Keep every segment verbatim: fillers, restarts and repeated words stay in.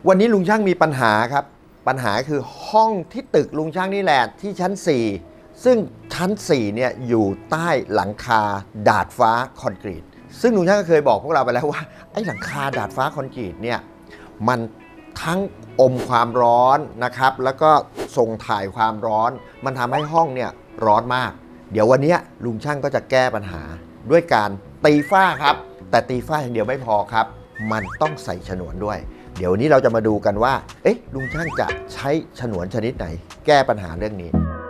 วันนี้ลุงช่างมีปัญหาครับปัญหาคือห้องที่ตึกลุงช่างนี่แหละที่ชั้นสี่ซึ่งชั้นสี่เนี่ยอยู่ใต้หลังคาดาดฟ้าคอนกรีตซึ่งลุงช่างก็เคยบอกพวกเราไปแล้วว่าไอ้หลังคาดาดฟ้าคอนกรีตเนี่ยมันทั้งอมความร้อนนะครับแล้วก็ส่งถ่ายความร้อนมันทำให้ห้องเนี่ยร้อนมากเดี๋ยววันนี้ลุงช่างก็จะแก้ปัญหาด้วยการตีฝ้าครับแต่ตีฝ้าอย่างเดียวไม่พอครับมันต้องใส่ฉนวนด้วยเดี๋ยววันนี้เราจะมาดูกันว่าเอ๊ะลุงช่างจะใช้ฉนวนชนิดไหนแก้ปัญหาเรื่องนี้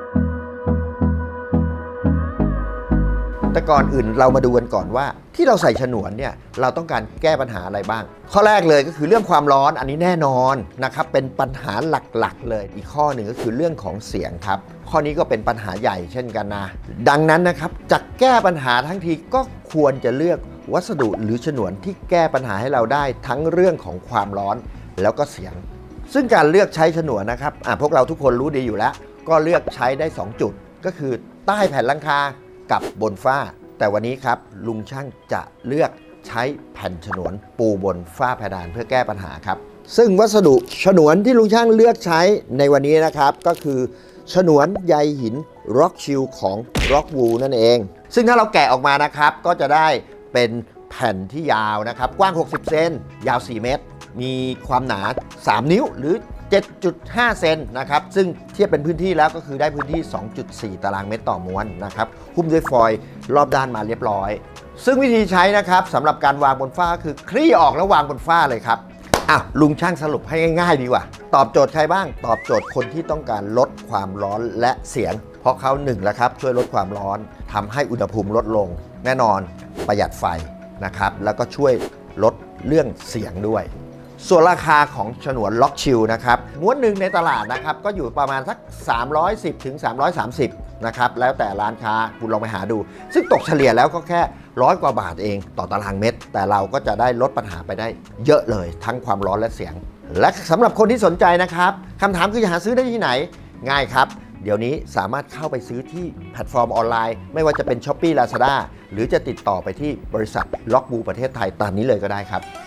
แต่ก่อนอื่นเรามาดูกันก่อนว่าที่เราใส่ฉนวนเนี่ยเราต้องการแก้ปัญหาอะไรบ้างข้อแรกเลยก็คือเรื่องความร้อนอันนี้แน่นอนนะครับเป็นปัญหาหลักๆเลยอีกข้อหนึ่งก็คือเรื่องของเสียงครับข้อนี้ก็เป็นปัญหาใหญ่เช่นกันนะดังนั้นนะครับจะแก้ปัญหาทั้งทีก็ควรจะเลือกวัสดุหรือฉนวนที่แก้ปัญหาให้เราได้ทั้งเรื่องของความร้อนแล้วก็เสียงซึ่งการเลือกใช้ฉนวนนะครับอ่ะพวกเราทุกคนรู้ดีอยู่แล้วก็เลือกใช้ได้สองจุดก็คือใต้แผ่นหลังคากับบนฝ้าแต่วันนี้ครับลุงช่างจะเลือกใช้แผ่นฉนวนปูบนฝ้าเพดานเพื่อแก้ปัญหาครับซึ่งวัสดุฉนวนที่ลุงช่างเลือกใช้ในวันนี้นะครับก็คือฉนวนใยหิน Rock Shield ของ Rockwool นั่นเองซึ่งถ้าเราแกะออกมานะครับก็จะได้เป็นแผ่นที่ยาวนะครับกว้างหกสิบเซนยาวสี่เมตรมีความหนาสามนิ้วหรือ เจ็ดจุดห้า เซนนะครับซึ่งเทียบเป็นพื้นที่แล้วก็คือได้พื้นที่ สองจุดสี่ ตารางเมตรต่อม้วนนะครับหุ้มด้วยฟอยล์รอบด้านมาเรียบร้อยซึ่งวิธีใช้นะครับสำหรับการวางบนฝ้าคือคลี่ออกแล้ววางบนฝ้าเลยครับอ่ะลุงช่างสรุปให้ง่ายๆดีกว่าตอบโจทย์ใครบ้างตอบโจทย์คนที่ต้องการลดความร้อนและเสียงเพราะเขาหนึ่งแล้วครับช่วยลดความร้อนทำให้อุณหภูมิลดลงแน่นอนประหยัดไฟนะครับแล้วก็ช่วยลดเรื่องเสียงด้วยส่วนราคาของฉนวนล็อกชิลนะครับม้วนหนึ่งในตลาดนะครับก็อยู่ประมาณสักสามร้อยสิบถึงสามร้อยสามสิบนะครับแล้วแต่ร้านค้าคุณลองไปหาดูซึ่งตกเฉลี่ยแล้วก็แค่ร้อยกว่าบาทเองต่อตารางเมตรแต่เราก็จะได้ลดปัญหาไปได้เยอะเลยทั้งความร้อนและเสียงและสำหรับคนที่สนใจนะครับคำถามคือจะหาซื้อได้ที่ไหนง่ายครับเดี๋ยวนี้สามารถเข้าไปซื้อที่แพลตฟอร์มออนไลน์ไม่ว่าจะเป็น Shopee Lazada หรือจะติดต่อไปที่บริษัท Rockwool ประเทศไทยตามนี้เลยก็ได้ครับ